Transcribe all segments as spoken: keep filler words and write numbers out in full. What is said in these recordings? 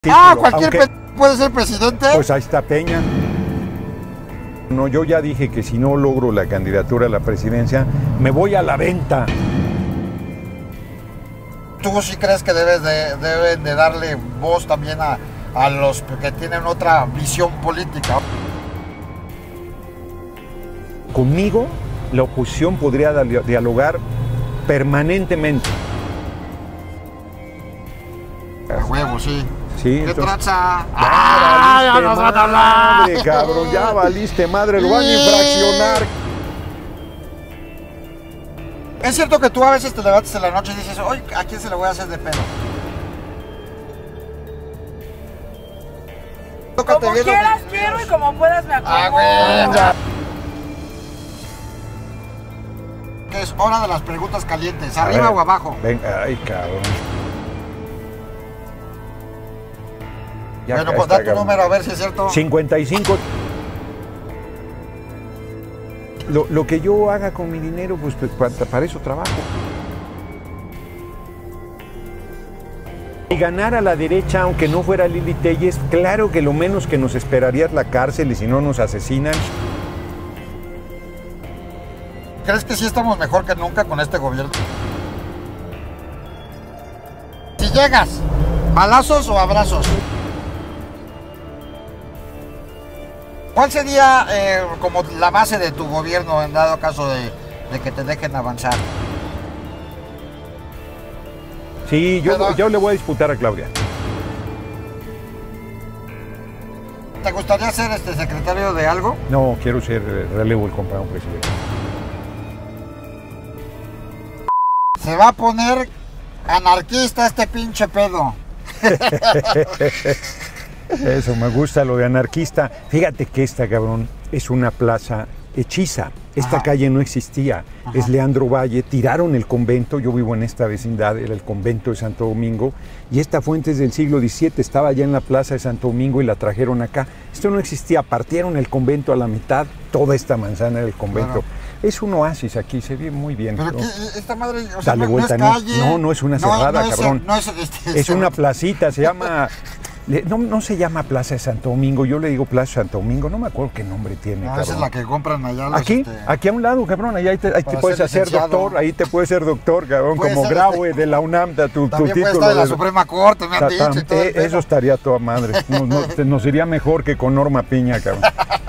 Ah, cualquier aunque, puede ser presidente. Pues ahí está Peña. No, yo ya dije que si no logro la candidatura a la presidencia, me voy a la venta. ¿Tú sí crees que debes de, deben de darle voz también a, a los que tienen otra visión política? Conmigo, la oposición podría dialogar permanentemente. A huevo, sí. Sí, ¿Qué entonces, tranza? Ya ¡Ah! ¡Ya nos van a hablar! Madre, cabrón, ya valiste madre, lo van a infraccionar. Es cierto que tú a veces te levantas en la noche y dices, oye, ¿a quién se le voy a hacer de pedo? Como quieras, quiero y como puedas me acomodo. Ah, bueno. Es hora de las preguntas calientes, ¿arriba o abajo? Venga, ay, cabrón. Ya bueno, pues da tu cabrón. número a ver si es cierto. cincuenta y cinco. Lo, lo que yo haga con mi dinero, pues, pues para eso trabajo. Y ganar a la derecha, aunque no fuera Lili Telles, claro que lo menos que nos esperaría es la cárcel y si no nos asesinan. ¿Crees que sí estamos mejor que nunca con este gobierno? Si llegas, ¿balazos o abrazos? ¿Cuál sería eh, como la base de tu gobierno en dado caso de, de que te dejen avanzar? Sí, yo, Pero, yo le voy a disputar a Claudia. ¿Te gustaría ser este secretario de algo? No, quiero ser relevo del compañero presidente. Se va a poner anarquista este pinche pedo. Eso, me gusta lo de anarquista. Fíjate que esta, cabrón, es una plaza hechiza. Esta Ajá. calle no existía. Ajá. Es Leandro Valle. Tiraron el convento. Yo vivo en esta vecindad, era el convento de Santo Domingo. Y esta fuente es del siglo diecisiete. Estaba allá en la plaza de Santo Domingo y la trajeron acá. Esto no existía. Partieron el convento a la mitad. Toda esta manzana del convento. Claro. Es un oasis aquí. Se ve muy bien. Pero ¿no? que esta madre, o sea, Dale no, vuelta. no es calle. No, no es una cerrada, no, no cabrón. Es, no es, este, es una placita. Se llama... No, no se llama Plaza de Santo Domingo, yo le digo Plaza de Santo Domingo, no me acuerdo qué nombre tiene. No, esa es la que compran allá. Los, aquí, este... aquí a un lado, cabrón, ahí te, ahí te puedes hacer licenciado. doctor, ahí te puedes ser doctor, cabrón, como Graue este... de la UNAM, tu, tu También título. Puede estar en la de... Suprema Corte, me han dicho. Y todo eh, eso estaría toda madre, nos, nos, nos iría mejor que con Norma Piña, cabrón.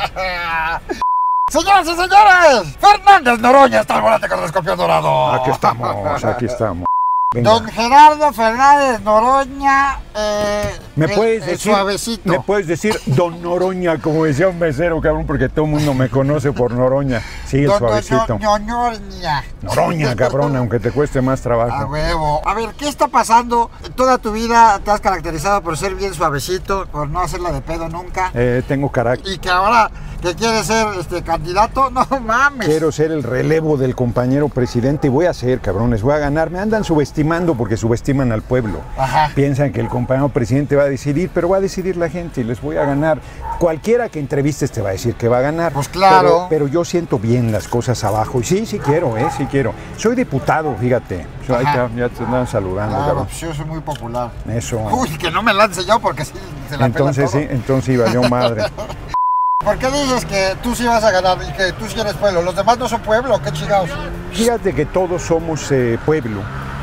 Señoras y señores, Fernández Noroña está al volante con el escorpión dorado. Aquí estamos, aquí estamos. Venga. Don Gerardo Fernández Noroña, eh, ¿Me el, puedes el decir, suavecito. Me puedes decir Don Noroña, como decía un mesero, cabrón, porque todo el mundo me conoce por Noroña. Sí, el Don, suavecito. Don, don, Noroña. Noroña, cabrón, aunque te cueste más trabajo. A huevo. A ver, ¿qué está pasando? Toda tu vida te has caracterizado por ser bien suavecito, por no hacerla de pedo nunca. Eh, tengo carácter. Y que ahora que quieres ser este candidato, no mames. Quiero ser el relevo del compañero presidente y voy a ser, cabrones, voy a ganar. Me andan subestimando porque subestiman al pueblo. Ajá. Piensan que el compañero presidente va a decidir, pero va a decidir la gente y les voy a ganar. Cualquiera que entrevistes te va a decir que va a ganar. Pues claro. Pero, pero yo siento bien las cosas abajo. Y sí, sí quiero, eh, sí quiero. Soy diputado, fíjate. So, ahí te, ya te andan saludando, claro, cabrón. Pues yo soy muy popular. Eso. Uy, que no me lance yo porque sí se la Entonces pela sí, todo. entonces iba yo madre. ¿Por qué dices que tú sí vas a ganar y que tú sí eres pueblo? ¿Los demás no son pueblo? ¿Qué chingados? Fíjate que todos somos eh, pueblo,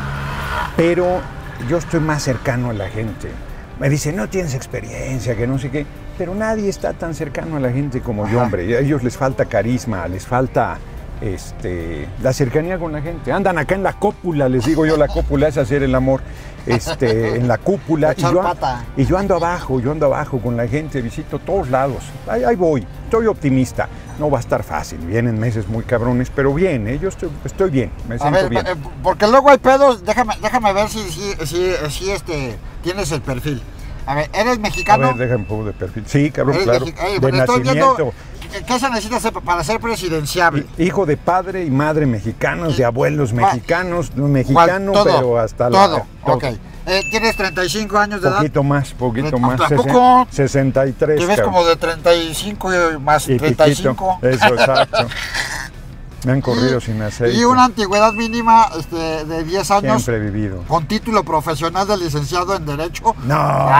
pero yo estoy más cercano a la gente. Me dicen, no tienes experiencia, que no sé qué, pero nadie está tan cercano a la gente como Ajá. yo, hombre. A ellos les falta carisma, les falta este, la cercanía con la gente. Andan acá en la cópula, les digo yo, la cópula es hacer el amor. Este, en la cúpula y yo, y yo ando abajo, yo ando abajo con la gente, visito todos lados, ahí, ahí voy, estoy optimista, no va a estar fácil, vienen meses muy cabrones, pero bien, ¿eh? Yo estoy, estoy bien, me siento a ver, bien. Eh, porque luego hay pedos, déjame, déjame ver si, si, si, si este, tienes el perfil. A ver, ¿eres mexicano? A ver, déjame un poco de perfil. Sí, cabrón, claro, Ey, de nacimiento. Viendo, ¿qué se necesita para ser presidenciable? Hijo de padre y madre mexicanos, de abuelos mexicanos, no mexicano, todo, pero hasta todo. la... Todo, ok. Eh, ¿Tienes treinta y cinco años de edad? Poquito más, poquito más. ¿Tampoco? sesenta y tres. Te ves cabrón. Como de treinta y cinco más y treinta y cinco. Piquito. Eso, exacto. Me han corrido y, sin aceite. Y una antigüedad mínima este, de diez años. Siempre he vivido. Con título profesional de licenciado en Derecho. No,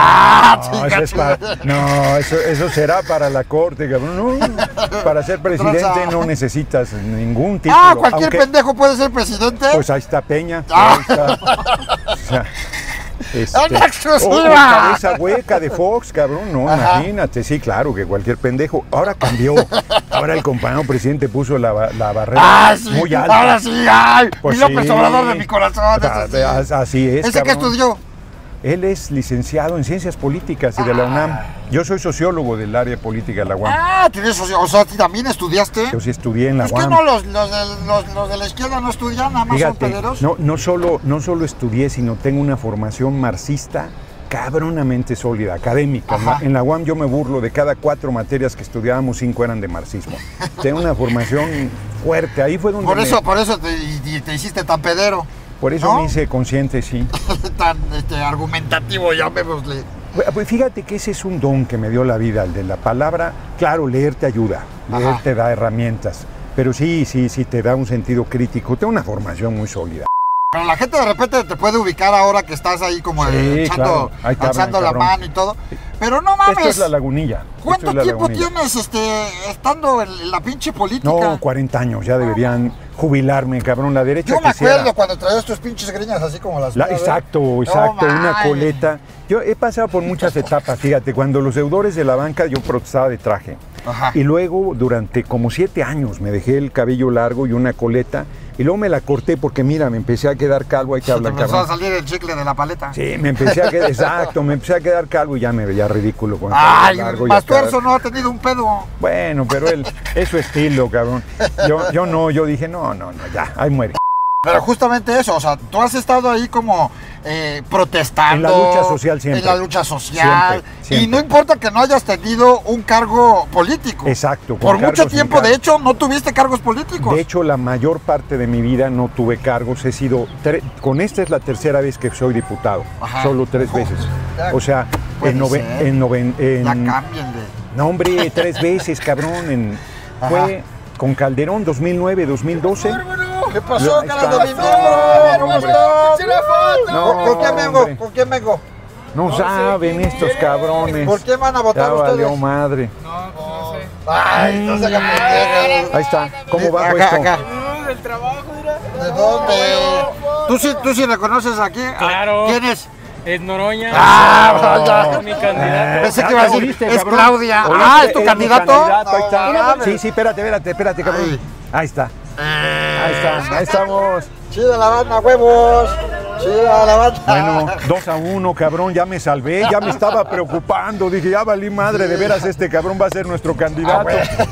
ah, no, eso, es para, no eso, eso será para la corte, cabrón. No, para ser presidente no necesitas ningún título. Ah, cualquier aunque, pendejo puede ser presidente. Pues ahí está Peña. Ah. Ahí está. O sea, este, ¡una exclusiva! Oh, cabeza hueca de Fox, cabrón. No, Ajá. imagínate, sí, claro, que cualquier pendejo. Ahora cambió. Ahora el compañero presidente puso la, la barrera ah, sí, muy alta. Ahora sí, ay, Pues mi López sí. Obrador de mi corazón. Ah, Sí. Así es. ¿Ese qué cabrón. estudió? Él es licenciado en Ciencias Políticas y de la UNAM. Yo soy sociólogo del área política de la U A M. Ah, tienes, o sea, ¿tú también estudiaste? Yo sí estudié en la Es U A que M. no, los, los, de, los, los de la izquierda no estudian, nada más Fíjate, son pederos. no, no, solo, no solo estudié, sino tengo una formación marxista cabronamente sólida, académica. En la, en la U A M yo me burlo, de cada cuatro materias que estudiábamos, cinco eran de marxismo. Tengo una formación fuerte, ahí fue donde Por me- eso, por eso te, y te hiciste tan pedero. por eso ¿no? me hice consciente, sí. Tan este, argumentativo, llamémosle. Pues fíjate que ese es un don que me dio la vida, el de la palabra. Claro, leer te ayuda, leer Ajá. te da herramientas, pero sí, sí, sí te da un sentido crítico. Tengo una formación muy sólida. Pero la gente de repente te puede ubicar ahora que estás ahí como Sí, eh, echando, claro. Ay, cabrón, alzando la cabrón. mano y todo. Pero no mames. Esto es la lagunilla. ¿Cuánto Esto es la tiempo lagunilla. tienes este, estando en la pinche política? No, cuarenta años, ya deberían jubilarme, cabrón. La derecha Yo me quisiera- acuerdo cuando traías tus pinches greñas así como las La- mías, ¿eh? exacto, exacto, No una mames. coleta. Yo he pasado por muchas etapas, fíjate, cuando los deudores de la banca yo protestaba de traje. Ajá. Y luego durante como siete años me dejé el cabello largo y una coleta y luego me la corté porque mira, me empecé a quedar calvo, ahí te Se te hablan, empezó a cabrón. salir el chicle de la paleta. Sí, me empecé a quedar, exacto, me empecé a quedar calvo y ya me veía ridículo con el Ay, cabello largo. y Mastuerzo acá- no ha tenido un pedo. Bueno, pero él, es su estilo, cabrón. Yo, yo no, yo dije, no, no, no, ya, ahí muere. Pero justamente eso, o sea, tú has estado ahí como eh, protestando. En la lucha social siempre. En la lucha social. Siempre, siempre. Y no importa que no hayas tenido un cargo político. Exacto, con Por mucho cargos, sin tiempo, de cargos. hecho, no tuviste cargos políticos. De hecho, la mayor parte de mi vida no tuve cargos. He sido, tre- con esta es la tercera vez que soy diputado, Ajá. solo tres Ojo, veces. ya O sea, puede en, noven, ser. en, noven, en Ya cámbienle. no hombre, tres veces, cabrón. En, Ajá. fue con Calderón, dos mil nueve, dos mil doce. ¿Qué pasó, Ahí cara está. de mi miembro? ¿Cómo Hombre. estás? No, ¿Con, con quién vengo? hombre. ¿Con quién vengo? No saben estos cabrones. ¿Por qué van a votar Ya ustedes? valió madre. Ay, no se hagan pendejos. Ahí está. ¿Cómo va Acá, esto? acá. del trabajo, mira. ¿De dónde? ¿Tú sí, tú sí reconoces aquí? Claro. ¿Quién es? Es Noroña. Ah, ya. Es mi candidato. Pensé ya que iba a te decir, oíste, es cabrón. Claudia. Oíste, Ah, ¿es tu mi candidato? candidato, ahí está. No mames. Sí, sí, espérate, espérate, espérate, cabrón. Ay. Ahí está. Ahí está, ahí estamos. Chida la banda, huevos. Chida la banda. Bueno, dos a uno, cabrón, ya me salvé, ya me estaba preocupando. Dije, ya valí madre, de veras este cabrón va a ser nuestro candidato.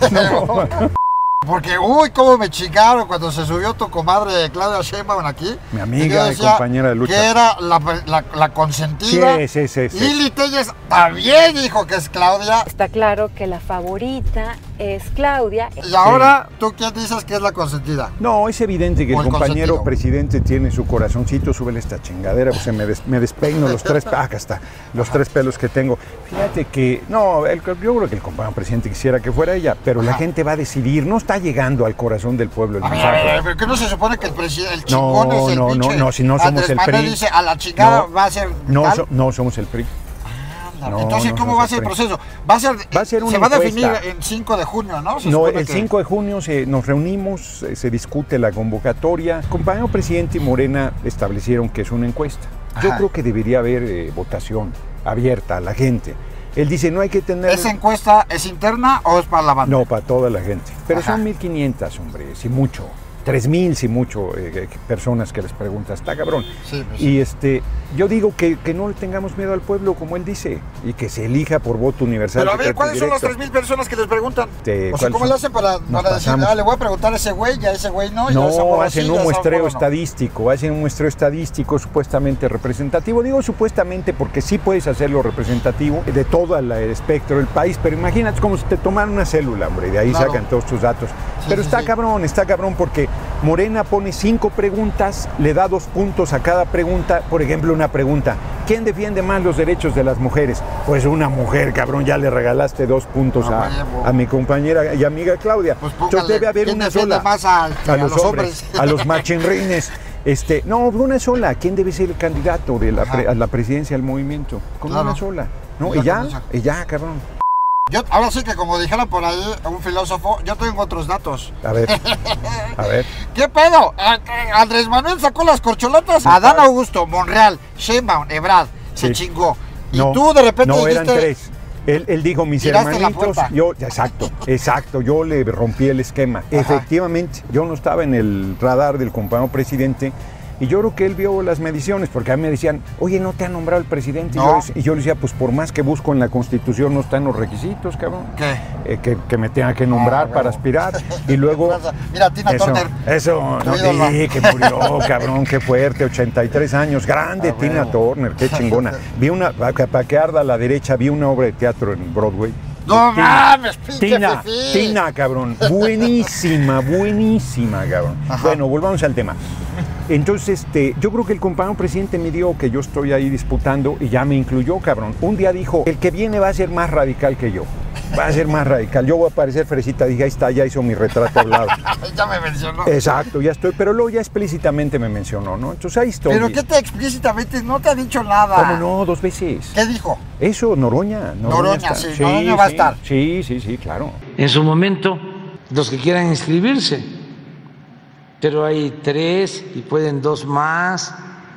No, Porque, uy, cómo me chingaron cuando se subió tu comadre Claudia Sheinbaum aquí. Mi amiga Y yo y decía compañera de lucha. Que era la, la, la consentida. Sí, sí, sí, sí. Lili Telles también dijo que es Claudia. Está claro que la favorita es Claudia. Y ahora, ¿tú quién dices que es la consentida? no, es evidente que O el el compañero consentido. presidente tiene su corazoncito, súbele esta chingadera, pues se me, des- me despeino los tres, ah, acá está, los tres pelos que tengo. Fíjate que, no, el- yo creo que el compañero presidente quisiera que fuera ella, pero la Ajá. gente va a decidir, no está llegando al corazón del pueblo el A ver, a ver, mensaje. a ver, ¿pero qué no se supone que el, presi- el chingón No, es el no, pinche no, no, si no somos Andrés el Manuel P R I. dice, a la chingada No, va a ser No, tal? so- no somos el P R I. Anda, no, Entonces, no ¿cómo somos va a el ser el P R I. proceso? Va a ser, Va a ser se una va a encuesta. definir en cinco de junio, ¿no? Se No, supone el que- cinco de junio se, nos reunimos, eh, se discute la convocatoria. El compañero presidente y Morena establecieron que es una encuesta. Yo Ajá. creo que debería haber eh, votación abierta a la gente. Él dice, no hay que tener... ¿Esa encuesta es interna o es para la banda? No, para toda la gente. Pero Ajá. son mil quinientas, hombre, si mucho. tres mil, si mucho, eh, eh, personas que les preguntas. Está cabrón. Sí, pues, Y este, yo digo que, que no le tengamos miedo al pueblo, como él dice, y que se elija por voto universal. Pero a ver, secreto y ¿cuáles son las directo. tres mil personas que les preguntan? Te- O sea, ¿cuáles ¿cómo son? le hacen para, Nos para decir, pasamos. ah, le voy a preguntar a ese güey y a ese güey no? Y a esa No, morra hacen sí, y un a esa muestreo morra no? estadístico, hacen un muestreo estadístico supuestamente representativo. Digo supuestamente porque sí puedes hacerlo representativo de todo el espectro del país, pero imagínate como si te tomaran una célula, hombre, y de ahí Claro. sacan todos tus datos. Sí, pero sí, está sí. cabrón, está cabrón porque Morena pone cinco preguntas, le da dos puntos a cada pregunta. Por ejemplo, una pregunta, ¿quién defiende más los derechos de las mujeres? Pues una mujer, cabrón, ya le regalaste dos puntos No, a, vaya, bo. a mi compañera y amiga Claudia. Pues Entonces póngale, debe haber ¿quién una defiende sola. más a, a los hombres, a los machinrines. Este, no, una sola. ¿Quién debe ser el candidato de la pre- a la presidencia del movimiento? Con Claro. una sola. ¿No? Ya Y ya, con esa. y ya, cabrón. Yo, ahora sí que como dijera por ahí un filósofo, yo tengo otros datos. A ver, a ver. ¿Qué pedo? A- a- Andrés Manuel sacó las corcholotas. Adán Augusto, Monreal, Sheinbaum, Ebrard, se Sí. chingó. Y No, tú de repente no, dijiste... eran tres. Él, él dijo, mis Tiraste la hermanitos, puerta. yo, exacto, exacto, yo le rompí el esquema. Efectivamente, yo no estaba en el radar del compañero presidente y yo creo que él vio las mediciones, porque a mí me decían, oye, ¿no te ha nombrado el presidente? Y, No. yo, les- y yo le decía, pues por más que busco en la Constitución, no están los requisitos, cabrón. ¿Qué? Eh, que, que me tenga que nombrar Ah, para huevo. aspirar. Y luego... Mira, Tina Eso, Turner. eso, Tu no ídola. dije que murió, cabrón, qué fuerte, ochenta y tres años, grande Ah, Tina huevo. Turner, qué chingona. Vi una, para que, para que arda a la derecha, vi una obra de teatro en Broadway. No Tina, mames, pinche Tina, fifí. Tina, cabrón, buenísima, buenísima, cabrón. Ajá. Bueno, volvamos al tema. Entonces, este, yo creo que el compañero presidente me dio que yo estoy ahí disputando y ya me incluyó, cabrón. Un día dijo, el que viene va a ser más radical que yo. Va a ser más radical. Yo voy a parecer fresita. Dije, ahí está, ya hizo mi retrato al lado. Ya me mencionó. Exacto, ya estoy. Pero luego ya explícitamente me mencionó, ¿no? Entonces ahí estoy. Pero ¿qué te explícitamente? No te ha dicho nada. ¿Cómo no? Dos veces. ¿Qué dijo? Eso, Noroña. Noroña, está. sí, Noroña va a sí, estar. Sí, sí, sí, claro. En su momento, los que quieran inscribirse, pero hay tres y pueden dos más.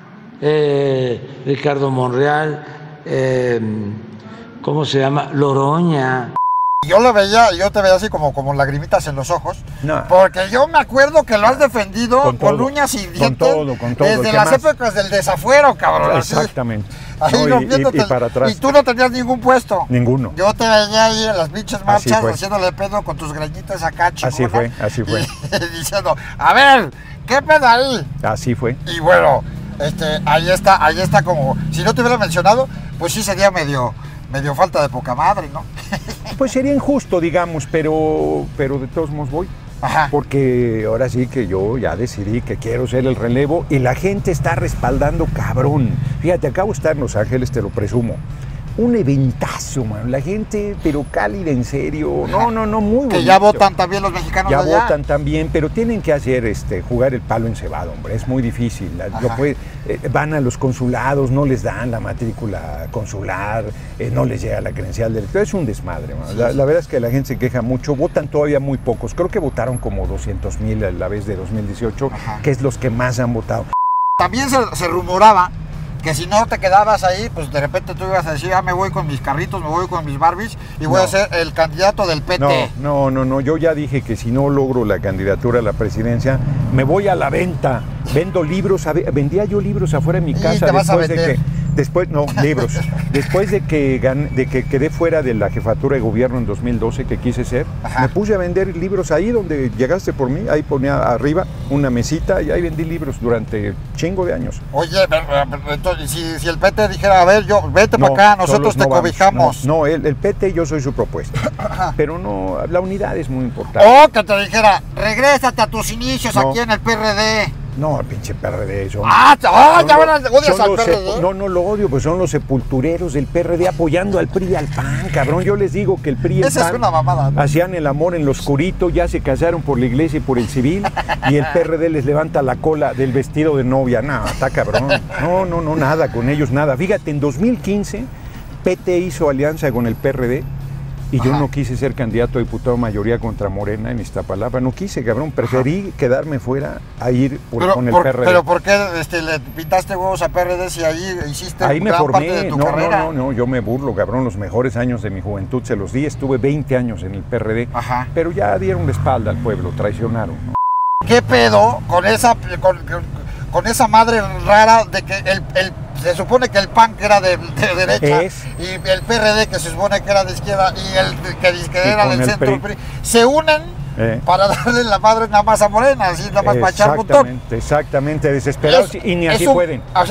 Eh, Ricardo Monreal, eh, ¿cómo se llama? Loroña. Yo lo veía, yo te veía así como, como lagrimitas en los ojos. No. Porque yo me acuerdo que lo has defendido Con con, todo, uñas y con dientes. todo, con todo, Desde ¿qué las más? épocas del desafuero, cabrón. así. Exactamente. Ahí No, y- rompiéndote y, y el- para atrás. Y tú no tenías ningún puesto. Ninguno. Yo te veía ahí en las pinches marchas fue. haciéndole pedo con tus greñitas acá, chingona. Así fue, así fue. Y diciendo, a ver, ¿qué pedo ahí? Así fue. Y bueno, este, ahí está, ahí está como, si no te hubiera mencionado, pues sí sería medio, medio falta de poca madre, ¿no? Pues sería injusto, digamos, pero, pero de todos modos voy. Ajá. Porque ahora sí que yo ya decidí que quiero ser el relevo y la gente está respaldando cabrón. Fíjate, acabo de estar en Los Ángeles, te lo presumo. Un eventazo, man. La gente, pero cálida, en serio. No, no, no, muy bonito. Que ya votan también los mexicanos Ya de allá. votan también, pero tienen que hacer este, jugar el palo encebado, hombre. Es muy difícil. Lo Ajá. puede- eh, van a los consulados, no les dan la matrícula consular, eh, no les llega la credencial del elector. Es un desmadre, man. La, la verdad es que la gente se queja mucho. Votan todavía muy pocos. Creo que votaron como doscientos mil a la vez de dos mil dieciocho, Ajá. que es los que más han votado. También se, se rumoraba que si no te quedabas ahí, pues de repente tú ibas a decir, ah, me voy con mis carritos, me voy con mis Barbies y voy No. a ser el candidato del P T. No, no, no, no. Yo ya dije que si no logro la candidatura a la presidencia, me voy a la venta. Vendo libros. a ve- Vendía yo libros afuera de mi Y casa te vas a después de vender. que. Después, no, libros. Después de que, gané- de que quedé fuera de la jefatura de gobierno en dos mil doce, que quise ser, Ajá. me puse a vender libros ahí donde llegaste por mí. Ahí ponía arriba una mesita y ahí vendí libros durante chingo de años. Oye, ver- ver- entonces, si, si el P T dijera, a ver, yo, vete No, para acá, nosotros solos te no vamos. cobijamos. No, no, el, el P T yo soy su propuesta. Pero no, la unidad es muy importante. O que te dijera, regrésate a tus inicios No. aquí en el P R D. No, pinche P R D. Son, Ah, ah, son ya los- ahora odias son al los P R D. sepu- No, no lo odio, pues son los sepultureros del P R D apoyando al P R I y al P A N, cabrón. Yo les digo que el P R I y el Esa es P A N una mamada, ¿no? hacían el amor en lo oscurito, ya se casaron por la iglesia y por el civil, y el P R D les levanta la cola del vestido de novia. No, está cabrón. No, no, no, nada con ellos, nada. Fíjate, en dos mil quince, P T hizo alianza con el P R D. Y yo Ajá. no quise ser candidato a diputado mayoría contra Morena en Iztapalapa. No quise, cabrón. Preferí quedarme fuera a ir por- Pero, con el por, P R D. pero ¿por qué este, le pintaste huevos a P R D si ahí hiciste Ahí me gran parte formé. de tu No, carrera? no, no, no. Yo me burlo, cabrón. Los mejores años de mi juventud se los di. Estuve veinte años en el P R D. Ajá. Pero ya dieron la espalda al pueblo, traicionaron, ¿no? ¿Qué pedo con esa, con, con- con esa madre rara de que el, el- se supone que el P A N que era de, de derecha Es. y el P R D que se supone que era de izquierda y el que dice que Y era con del el centro P R I. se unen Eh. para darle la madre nada más a Morena, así nada más para echar un montón? Exactamente, exactamente. Desesperados Es- y ni es así un- pueden. O sea,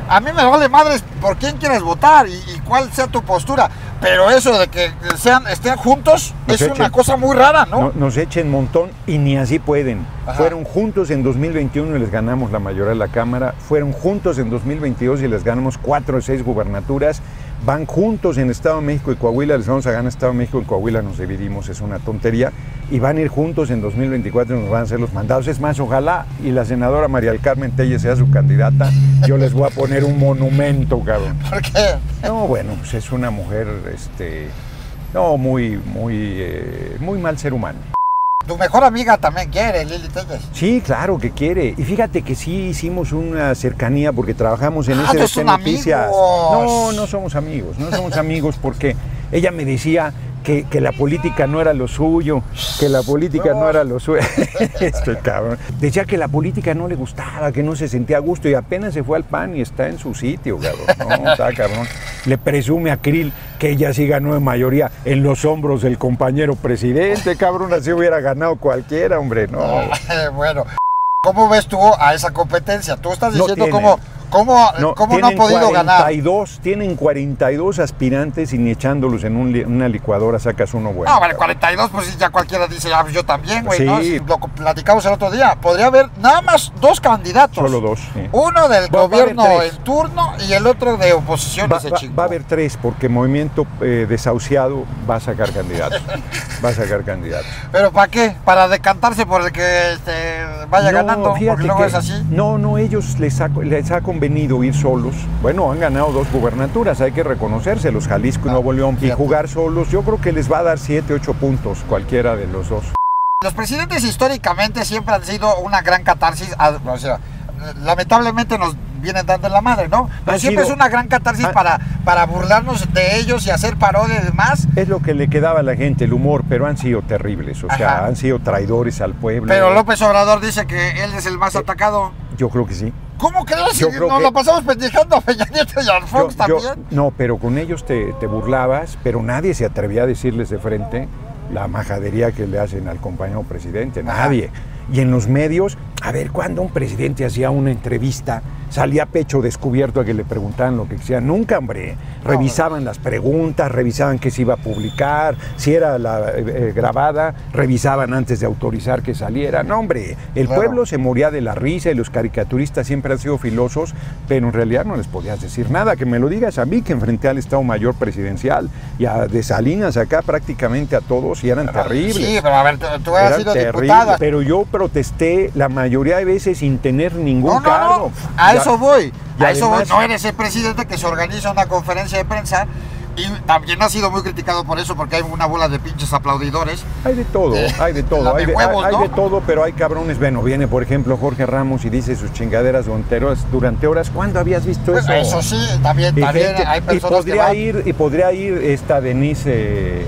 a mí me vale madres por quién quieres votar y, y cuál sea tu postura, pero eso de que sean estén juntos nos es echen, una cosa muy rara, ¿no? no nos echen montón y ni así pueden. Ajá. Fueron juntos en dos mil veintiuno y les ganamos la mayoría de la Cámara, fueron juntos en dos mil veintidós y les ganamos cuatro de seis gubernaturas, van juntos en Estado de México y Coahuila, les vamos a ganar Estado de México y Coahuila, nos dividimos, es una tontería, y van a ir juntos en dos mil veinticuatro y nos van a hacer los mandados. Es más, ojalá y la senadora María del Carmen Telles sea su candidata, yo les voy a poner un monumento, cabrón. ¿Por qué? No, bueno, pues es una mujer, este, no, muy, muy, eh, muy mal ser humano. Tu mejor amiga también quiere, Lili Telles. Sí, claro que quiere. Y fíjate que sí hicimos una cercanía porque trabajamos en ah, S B T Noticias. Amigos. No, no somos amigos, no somos amigos porque ella me decía que, que la política no era lo suyo, que la política no, no era lo suyo. Este cabrón. Decía que la política no le gustaba, que no se sentía a gusto y apenas se fue al P A N y está en su sitio, cabrón. No, está cabrón. Le presume a Krill que ella sí ganó de mayoría en los hombros del compañero presidente, cabrón, así hubiera ganado cualquiera, hombre, no. Bueno, ¿cómo ves tú a esa competencia? Tú estás diciendo no cómo, cómo, no, cómo no ha podido cuarenta y dos, ganar. Tienen cuarenta y dos aspirantes y ni echándolos en un, una licuadora sacas uno bueno. No, vale, cuarenta y dos, pues ya cualquiera dice, ah, yo también, güey, sí. ¿no? Si lo platicamos el otro día. Podría haber nada más dos candidatos. Solo dos, sí. Uno del va, gobierno va en turno y el otro de oposición. Va, ese va, chico. va a haber tres, porque Movimiento eh, Desahuciado va a sacar candidatos. Va a sacar candidatos. ¿Pero para qué? ¿Para decantarse por el que este, vaya no, ganando? Porque luego que, es así. No, no, ellos les ha, les ha convenido ir solos. Bueno, han ganado dos gubernaturas, hay que reconocérselos, Jalisco y ah, Nuevo León. fíjate. Y jugar solos, yo creo que les va a dar siete, ocho puntos, cualquiera de los dos. Los presidentes históricamente siempre han sido una gran catarsis, o sea, lamentablemente nos vienen dando en la madre, ¿no? Pero Han siempre sido, es una gran catarsis han, para, para burlarnos de ellos y hacer parodia y demás. Es lo que le quedaba a la gente, el humor, pero han sido terribles, o sea, Ajá. han sido traidores al pueblo. Pero López Obrador dice que él es el más eh, atacado. Yo creo que sí. ¿Cómo crees? Yo Si creo nos que... lo pasamos pendejando a Peña Nieto y a Fox yo, también. Yo, no, pero con ellos te, te burlabas, pero nadie se atrevía a decirles de frente la majadería que le hacen al compañero presidente, nadie. Ajá. Y en los medios, a ver, cuando un presidente hacía una entrevista, salía a pecho descubierto a que le preguntaban lo que quisieran. Nunca, hombre. Revisaban las preguntas, revisaban qué se iba a publicar, si era la eh, grabada, revisaban antes de autorizar que saliera. No, hombre, el claro. pueblo se moría de la risa y los caricaturistas siempre han sido filosos, pero en realidad no les podías decir nada. Que me lo digas a mí, que enfrenté al Estado Mayor Presidencial y a de Salinas acá prácticamente a todos y eran pero, terribles. Sí, pero a ver, tú has sido diputada. Pero yo protesté la mayoría de veces sin tener ningún no, no, cargo. No. A ya, eso voy, a eso además, voy. No eres el presidente que se organiza una conferencia de prensa y también ha sido muy criticado por eso porque hay una bola de pinches aplaudidores. Hay de todo, eh, hay de todo, hay de, huevos, hay, ¿no? hay de todo, pero hay cabrones. Bueno, viene por ejemplo Jorge Ramos y dice sus chingaderas durante horas. Durante horas. ¿Cuándo habías visto pues eso? Eso sí, también, y también gente, hay personas y podría que van... ir y podría ir esta Denise eh,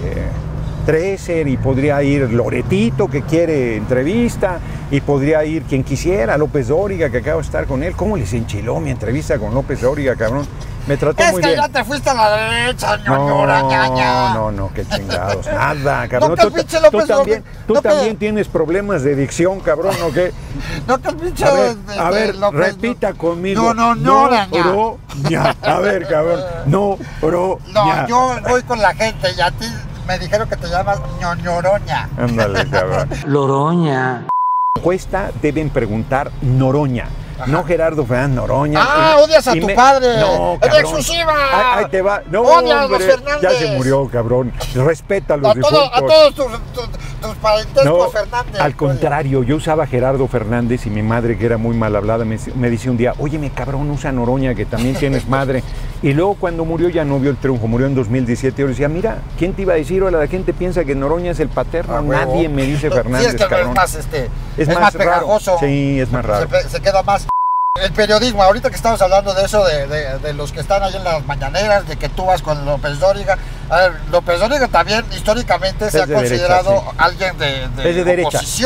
Treser y podría ir Loretito que quiere entrevista y podría ir quien quisiera, López Dóriga que acaba de estar con él. ¿Cómo les enchiló mi entrevista con López Dóriga, cabrón? Me trató es muy que bien. ya te fuiste a la derecha, ñoñora, no, ñaña. No, no, qué chingados, nada, cabrón. No, tú, pinche tú López también, tú no, también tienes problemas de dicción, cabrón, ¿o qué? No te pinche A ver, de, a ver López, repita no. conmigo. No, no, no, no, ña. A ver, cabrón, no, bro, No, ña. yo voy con la gente y a ti me dijeron que te llamas ñoñoroña. Ándale, cabrón. Loroña. Encuesta deben preguntar Noroña. Ajá. No Gerardo Fernández Noroña. Ah, y, odias a tu me... padre. No, ¡Es exclusiva! Ahí, ahí te va. No, Odia hombre, a los Fernández. ya se murió, cabrón. Respeta a los a difuntos. Todo, a todos tus, tus, tus parentescos no, Fernández. Al contrario, yo usaba a Gerardo Fernández y mi madre, que era muy mal hablada, me, me dice un día, óyeme, cabrón, usa Noroña, que también tienes madre. Y luego cuando murió ya no vio el triunfo, murió en dos mil diecisiete. Yo decía, mira, ¿quién te iba a decir? Ahora la gente piensa que Noroña es el paterno. Ah, Nadie me dice Fernández, sí, es que cabrón. Es más, este, es es más, más pegajoso. Raro. Sí, es más raro. Se, se queda más... El periodismo, ahorita que estamos hablando de eso, de, de, de los que están ahí en las mañaneras, de que tú vas con López Dóriga. A ver, López Dóriga también históricamente es se ha considerado derecha, sí. alguien de, de, es de oposición. Derecha.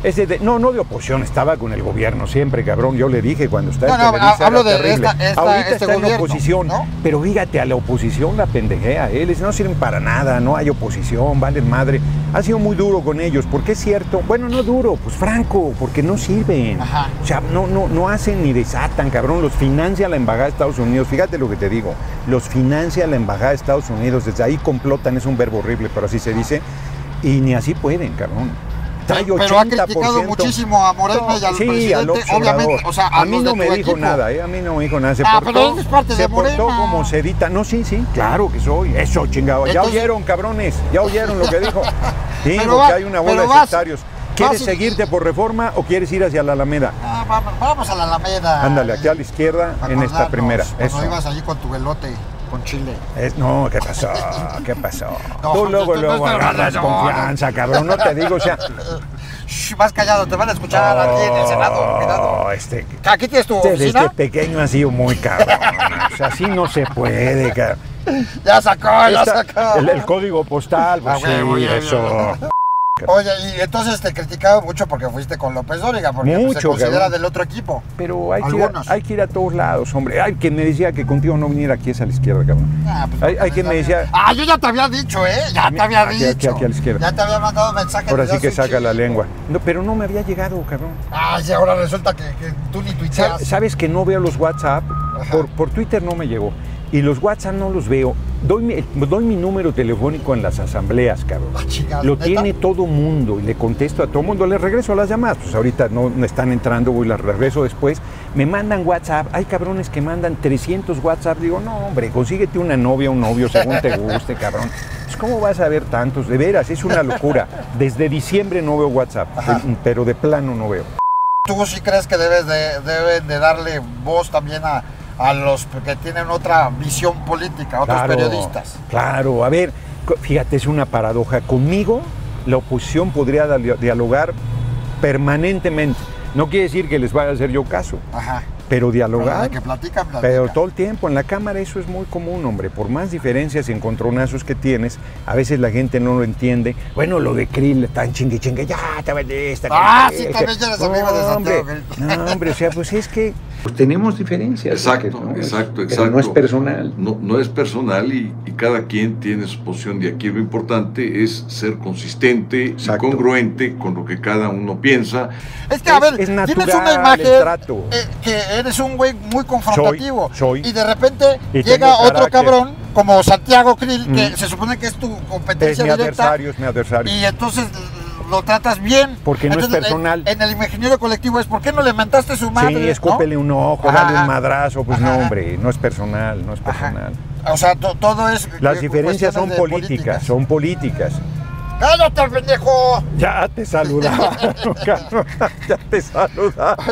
Ese de, no, no de oposición, estaba con el gobierno siempre, cabrón. Yo le dije cuando estaba no, en Televisa, no, hablo era de terrible. esta, esta, Ahorita este está gobierno, en oposición, ¿no? Pero fíjate, a la oposición la pendejea. Él ¿eh? No sirven para nada, no hay oposición, valen madre. Ha sido muy duro con ellos, porque es cierto, bueno, no duro, pues franco, porque no sirven. Ajá. O sea, no, no, no hacen ni desatan, cabrón. Los financia la Embajada de Estados Unidos. Fíjate lo que te digo. Los financia la Embajada de Estados Unidos. Desde ahí complotan, es un verbo horrible, pero así se dice. Y ni así pueden, cabrón. Trae Pero, pero ha criticado muchísimo a Morena no, y al sí, presidente, al obviamente, o sea, a, a mí no me dijo equipo. nada, ¿eh? A mí no me dijo nada. Se ah, portó, pero él es parte se de Morena. portó como sedita. No, sí, sí, claro que soy. Eso, chingado. Ya Entonces, oyeron, cabrones, ya oyeron lo que dijo. Sí, pero porque va, hay una bola de vas, sectarios. ¿Quieres vas, seguirte por Reforma o quieres ir hacia la Alameda? Ah, vamos, vamos a la Alameda. Ándale, aquí a la izquierda, en esta primera. Cuando Eso. ibas allí con tu velote. Con chile. Es, no, ¿qué pasó? ¿Qué pasó? No, Tú luego, no, luego no, agarras no, confianza, no. cabrón. No te digo, o sea... Shh, más callado, te van a escuchar aquí en el Senado. Cuidado. Este, Aquí tienes tu desde oficina. este pequeño ha sido muy cabrón. O sea, así no se puede, cabrón. Ya sacó, ya Esta- sacó. el, el código postal, pues Ah, sí, huevo, ya, eso. Oye, y entonces te criticaba mucho porque fuiste con López Dóriga, porque pues, Mucho, se considera cabrón. del otro equipo. Pero hay que, ir a, Algunos. hay que ir a todos lados, hombre. Ay, que me decía que contigo no viniera aquí es a la izquierda, cabrón. Ah, pues, Hay, hay que me decía... Ah, yo ya te había dicho, ¿eh? Ya te había Aquí, dicho. aquí, aquí a la izquierda. Ya te había mandado mensaje. Ahora desde sí que hace un saca la chingo. lengua. No, pero no me había llegado, cabrón. Ah, y ahora resulta que, que tú ni Sa- tuiteas. ¿Sabes que no veo los WhatsApp? Por, por Twitter no me llegó. Y los WhatsApp no los veo. Doy mi, doy mi número telefónico en las asambleas, cabrón. Ah, chingada, Lo ¿neta? tiene todo mundo y le contesto a todo mundo. Le regreso las llamadas. Pues ahorita no me están entrando, voy las regreso después. Me mandan WhatsApp. Hay cabrones que mandan trescientos WhatsApp. Digo, no, hombre, consíguete una novia, un novio, según te guste, cabrón. Pues, ¿cómo vas a ver tantos? De veras, es una locura. Desde diciembre no veo WhatsApp, de- pero de plano no veo. ¿Tú sí crees que debes de, deben de darle voz también a, a los que tienen otra visión política, a otros Claro, periodistas? Claro, a ver, co- fíjate, es una paradoja. Conmigo, la oposición podría dia- dialogar permanentemente. No quiere decir que les vaya a hacer yo caso, Ajá. pero Pero dialogar. de que platican, platican. Pero todo el tiempo, en la Cámara eso es muy común, hombre. Por más diferencias y encontronazos que tienes, a veces la gente no lo entiende. Bueno, lo de Krill, tan chingue chingue, ya, te vendiste. Ah, que- sí, que- también ya eres no, amigo de Santiago hombre, Krill. no, hombre, o sea, pues es que pues tenemos diferencias. Exacto, ¿no? exacto, Pero exacto. no es personal. No, no es personal y, y cada quien tiene su posición. De aquí lo importante es ser consistente Exacto. y congruente con lo que cada uno piensa. Es que, a Es- ver, es tienes natural una el imagen trato. eh, que eres un güey muy confrontativo. Soy, soy. Y de repente Y llega tengo otro carácter. cabrón como Santiago Krill, que Mm. se supone que es tu Es competencia mi directa. adversario, es mi adversario. Y entonces lo tratas bien. Porque no es Entonces, personal. En, en el imaginario colectivo es, ¿por qué no le mentaste su madre? Sí, escúpele ¿no? un ojo, Ajá, dale un ajá. madrazo, pues Ajá. no, hombre, no es personal, no es Ajá. personal. O sea, to- todo es... Las eh, diferencias son cuestiones de políticas, son políticas. ¡Cállate, pendejo! Ya te saludaron, cabrón, ya te saludaron.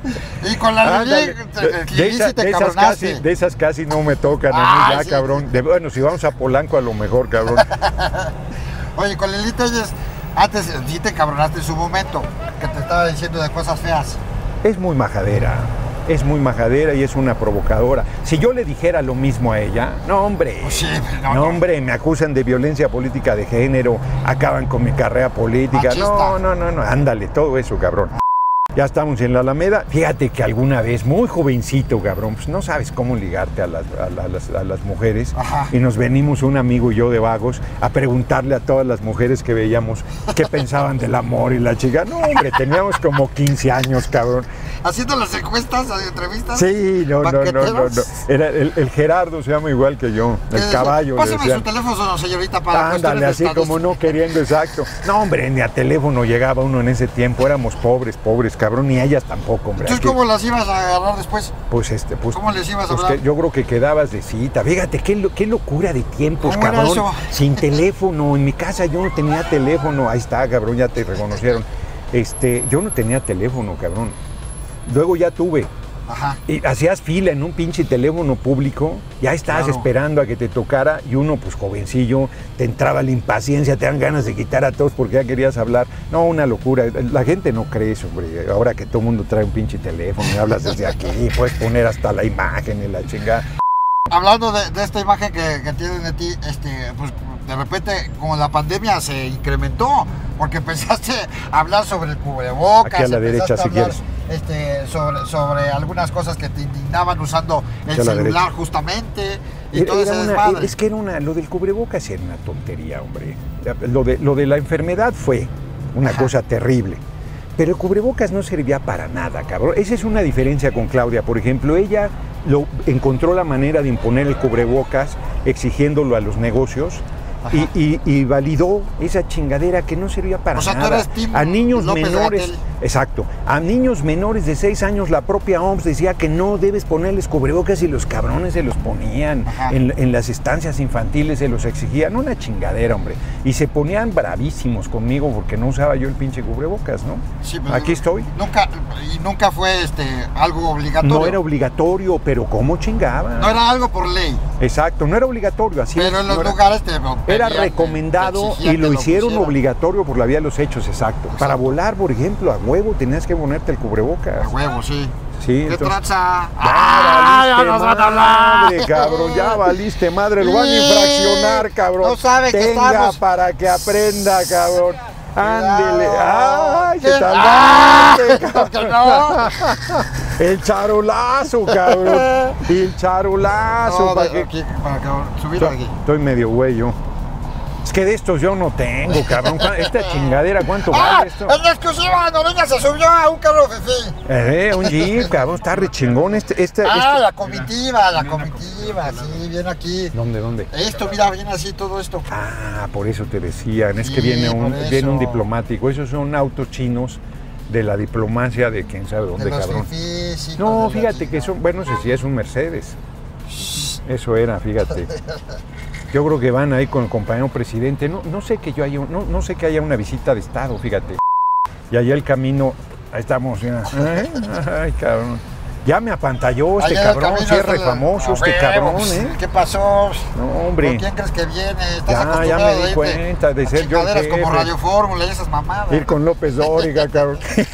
Y con la Lili, Ándale. te- De, Lili esa- sí te de esas cabronaste. casi, de esas casi no me tocan a Ah, mí ya, sí. cabrón. De- bueno, si vamos a Polanco a lo mejor, cabrón. Oye, con Lili Telles, antes sí te cabronaste en su momento, que te estaba diciendo de cosas feas. Es muy majadera, es muy majadera y es una provocadora. Si yo le dijera lo mismo a ella, no, hombre. Pues sí, no, No, no. hombre, me acusan de violencia política de género, acaban con mi carrera política. Machista. No, no, no, no, ándale, todo eso, cabrón. Ya estamos en la Alameda. Fíjate que alguna vez, muy jovencito, cabrón, pues no sabes cómo ligarte a las, a la- a las, a las mujeres. Ajá. Y nos venimos un amigo y yo de vagos a preguntarle a todas las mujeres que veíamos qué pensaban del amor y la chica. No, hombre, teníamos como quince años, cabrón. Haciendo las encuestas, las entrevistas. Sí, no, no, no, no, no. banqueteros. Era el, el Gerardo se llama igual que yo, Que el decía, caballo. le Pásame decían. su teléfono, señorita, para Ándale, cuestiones así de como no queriendo, exacto. No, hombre, ni a teléfono llegaba uno en ese tiempo. Éramos pobres, pobres, cabrón, ni ellas tampoco, hombre. Entonces, Aquí- ¿cómo las ibas a agarrar después? Pues este, pues. ¿Cómo les ibas a pues hablar? que yo creo que quedabas de cita. Fíjate, qué, lo- qué locura de tiempos, ¿Cómo era cabrón. eso? Sin teléfono. En mi casa yo no tenía teléfono. Ahí está, cabrón, ya te reconocieron. Este, yo no tenía teléfono, cabrón. Luego ya tuve. Ajá. Y hacías fila en un pinche teléfono público, ya estabas Claro. esperando a que te tocara y uno, pues jovencillo, te entraba la impaciencia, te dan ganas de quitar a todos porque ya querías hablar. No, una locura. La gente no cree eso, hombre. Ahora que todo el mundo trae un pinche teléfono y hablas desde aquí, puedes poner hasta la imagen y la chingada. Hablando de, de esta imagen que, que tienen de ti, este, pues de repente, como la pandemia se incrementó, porque empezaste a hablar sobre el cubrebocas. Aquí a la derecha, si hablar, quieres. Este, sobre, sobre algunas cosas que te indignaban usando el Aquí a la celular derecha. justamente. Y Era, todo era ese una, desmadre. es que era una, lo del cubrebocas era una tontería, hombre. Lo de, lo de la enfermedad fue una Ajá. cosa terrible. Pero el cubrebocas no servía para nada, cabrón. Esa es una diferencia con Claudia. Por ejemplo, ella lo, encontró la manera de imponer el cubrebocas exigiéndolo a los negocios y, y, y validó esa chingadera que no servía para O sea, tú nada. eres team A niños López menores, Gatell. exacto, a niños menores de seis años la propia O M S decía que no debes ponerles cubrebocas y los cabrones se los ponían. Ajá. En, en las estancias infantiles se los exigían, una chingadera, hombre. Y se ponían bravísimos conmigo porque no usaba yo el pinche cubrebocas, ¿no? Sí, pues, Aquí estoy. Nunca, y nunca fue este, algo obligatorio. No era obligatorio, pero ¿cómo chingaba? No era algo por ley. Exacto, no era obligatorio, así Pero es, en los no era- lugares te Era pedían, recomendado te exigían y que lo hicieron pusieras. obligatorio por la vía de los hechos, exacto. Para volar, por ejemplo, a huevo tenías que ponerte el cubrebocas. A huevo, sí. Sí, ¿Qué entonces- tranza? Ya ¡Ah, ya valiste nos van a hablar! madre, cabrón, ya valiste madre, lo van a Sí. infraccionar, cabrón. No sabe que Tenga estamos- para que aprenda, cabrón. Ándele. Cuidado. Ay, ¿Qué? qué tal. ¡Ah! Ándele, ¿Por qué no? El charolazo, cabrón. El charolazo. No, para de- que... aquí, para que subir aquí. Estoy medio güey yo. Es que de estos yo no tengo, cabrón. Esta chingadera, ¿cuánto ¡Ah! vale esto? En exclusiva, Noriña se subió a un carro fifí. Eh, un jeep, cabrón, está re chingón este, este, Ah, este- la comitiva, la comitiva, sí, viene aquí. ¿Dónde, dónde? Esto, mira, viene así todo esto. Ah, por eso te decían, es Sí, que viene un, por eso. viene un diplomático. Esos son autos chinos de la diplomacia de quién sabe dónde, De los cabrón. fifís, hijos No, de la fíjate que chingada. son, bueno, no sé si es un Mercedes. Eso era, fíjate. Yo creo que van ahí con el compañero presidente. No, no sé que yo haya, no, no sé que haya una visita de Estado, fíjate. Y allá el camino, ahí estamos, ya. Ay, ay, cabrón. Ya me apantalló este Allá en el cabrón, camino sí es está re la- famoso a este huevo, cabrón, pues, ¿eh? ¿Qué pasó? No, hombre. ¿Con quién crees que viene? ¿Estás Ya, ya acostumbrado me a di irte cuenta de a ser yo el chingaderas como jefe. Radio Fórmula y esas mamadas? Ir con López Dóriga, cabrón.